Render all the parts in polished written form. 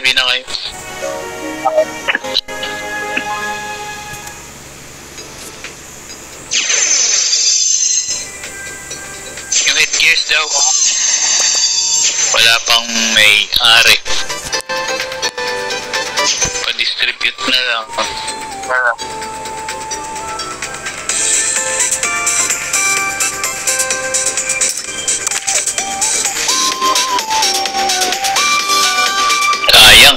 Tabi na kayo. Yung headgears daw. Wala pang may-ari. Pa-distribute na lang. Sayang.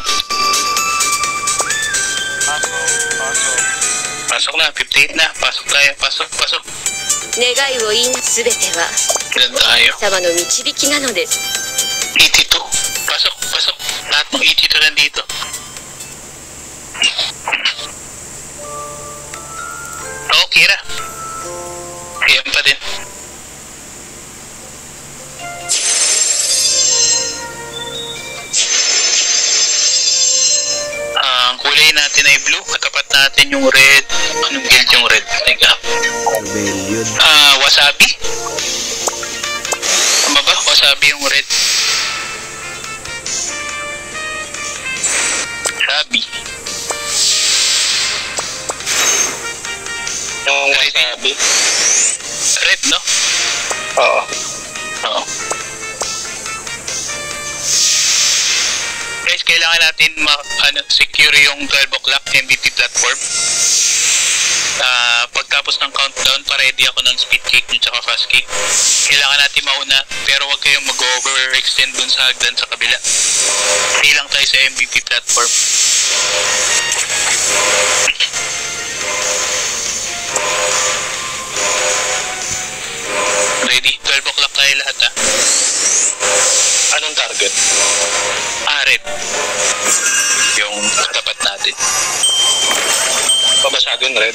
Pasok na, 58 na. Pasok tayo, pasok. 願いを引すべては Ilan tayo? 様の導きなのです。 82. Pasok. Lahat ng 82 nandito. Oo, Kira. PM pa din. Ang kulay natin ay blue. Katapat natin yung red. Anong guild yung red? Teka. Rebellion. Wasabi. Tama ba? Wasabi yung red. Wasabi. Yung wasabi. Red, no? Oo. Guys, kailangan natin secure yung 12 o'clock MVP platform. Pagtapos ng countdown, pa-ready ako ng speed cake at saka fast cake. Kailangan natin mauna, pero huwag kayong mag-overextend dun sa hagdan sa kabila. Stay lang tayo sa MVP platform. Ready? 12 o'clock tayo lahat, ha? Anong target? Red. Yung katapat natin. Babasagin red?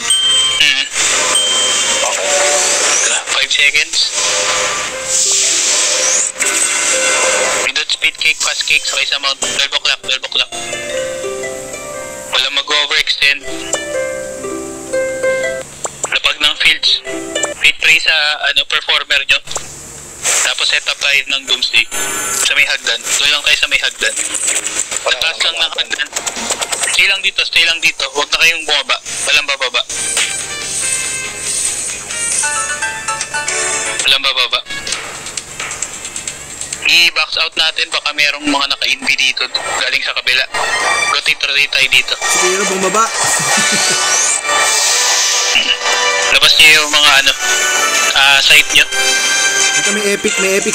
Okay. 5 seconds. Pindot speed cake, fast cake, sakay sa mount. 12 o'clock. Walang mag-overextend. Lapag ng fields. Feed pray sa performer nyo. Tapos set up tayo ng Doomsday. Sa may hagdan. Doon lang tayo sa may hagdan. Tataas lang ng hagdan. Stay lang dito. Huwag na kayong bumaba. Walang bababa. I-box out natin. Baka merong mga naka-invi dito. Galing sa kabila. Rotate tayo dito. Siguro bumaba. Labas niyo yung mga site nyo. Ito may epic.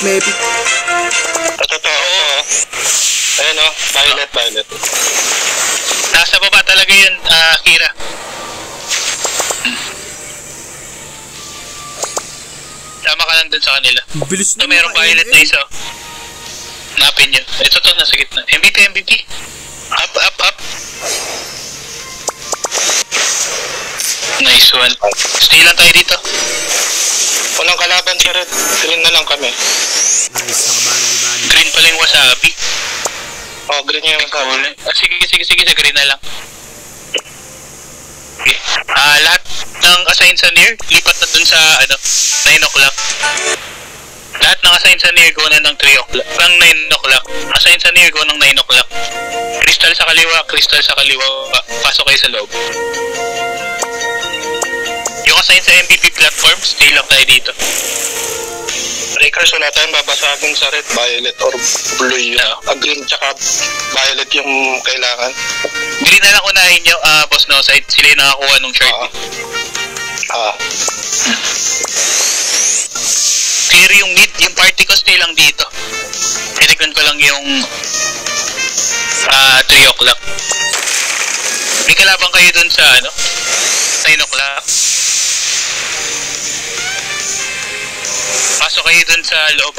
Totoo. Ayan o, violet. Nasa baba talaga yun, Kira. Tama ka lang dun sa kanila. Bilis Ito merong violet na isa. Napin yun. Ito nasa gitna. MVP. Up. Nice one. Stay lang tayo dito. Walang kalaban sa red. Green na lang kami. Nice, nakabanal. Green pala yung wasabi. Oh, green yung wasabi. Sige, sa green na lang. Okay. Lahat ng assign sa near, lipat na dun sa 9 o'clock. Lahat ng assign sa near, go na ng 3 o'clock. Ng 9 o'clock. Assign sa near, go ng 9 o'clock. Crystal sa kaliwa. Pasok kayo sa loob. Yung assign sa MVP platform, stay lang tayo dito. Breakers, wala tayong babasagin sa red, violet or blue yun. Green tsaka violet yung kailangan. Green na lang unahin nyo, boss no side. Sila yung nakakuha nung short. Clear yung mid, yung party ko stay lang dito. Titignan ko lang yung 3 o'clock. May kalabang kayo dun sa 9 o'clock. Pasok kayo dun sa loob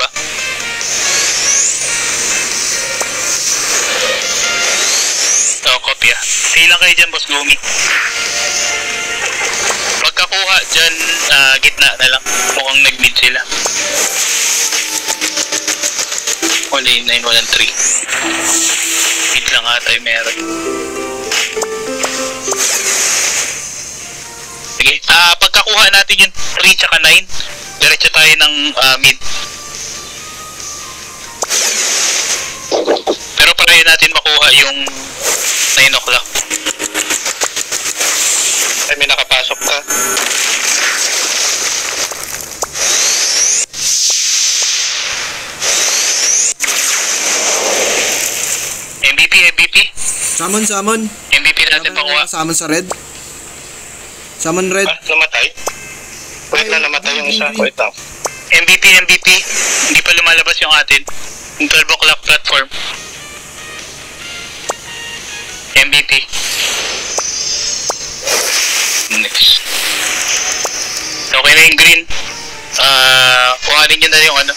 kopya. Stay lang kayo dyan, boss Gumi. Pagkakuha dyan, gitna na lang. Mukhang nag-mid sila. Wala yung 9, walang 3. Mid lang ata yung meron. Sige, pagkakuha natin yung 3 tsaka 9, diretso tayo ng mid. Pero pray natin makuha yung 9 o'clock. Ay, may nakapasok ka. MVP. Summon. MVP natin makuha. Summon sa red. Summon red. Ah, namatay? Wait na, namatay yung isa. Wait lang. MVP. Hindi pa lumalabas yung atin. Yung 12 o'clock platform. MVP. Next. Okay na yung green. Kuhanin nyo na yung ano.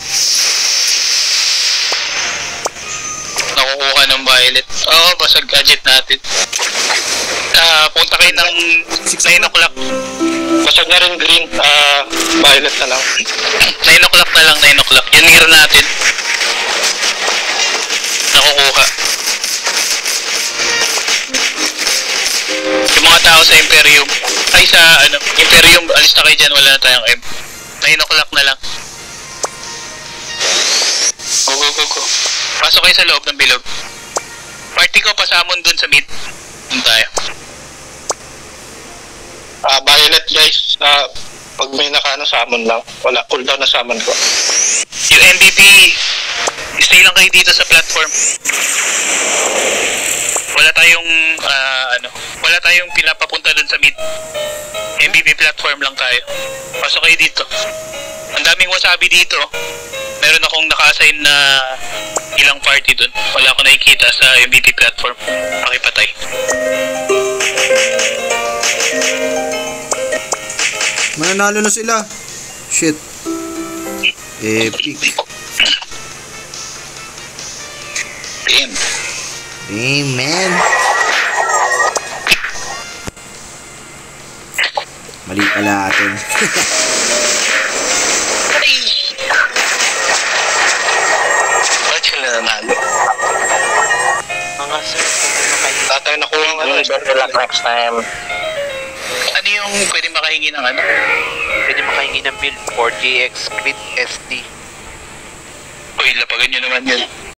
Nakukuha ng violet. Oo, basag gadget natin. Punta kayo ng 9 o'clock. Basag na rin green. Violet na lang. 9 o'clock na lang, 9 o'clock. Yun near natin. Nakukuha. Yung mga tao sa Imperium. Ay, sa ano, Imperium, alis na kayo dyan. Wala na tayong M. 9 o'clock na lang. Go. Pasok kayo sa loob ng bilog. Party ko, pasamon dun sa mid. Dun tayo. Violet guys. Pag may nakano, summon lang. Wala, cooldown na summon ko. Yung MVP, stay lang kayo dito sa platform. Wala tayong pinapapunta dun sa mid. MVP platform lang tayo. Pasok kayo dito. Ang daming wasabi dito. Meron akong naka-assign na ilang party dun. Wala akong nakikita sa MVP platform. Pakipatay. Mananalo na sila. Shit. Epic. Damn, man. Mali pala atin. Ba't sila nanalo? Mga sir, Tatay nakuha ang ano. better luck next time. Ano yung pwede makahingi ng ano? Pwede makahingi ng build 4GX Crit SD. Uy, lapagan nyo naman yun.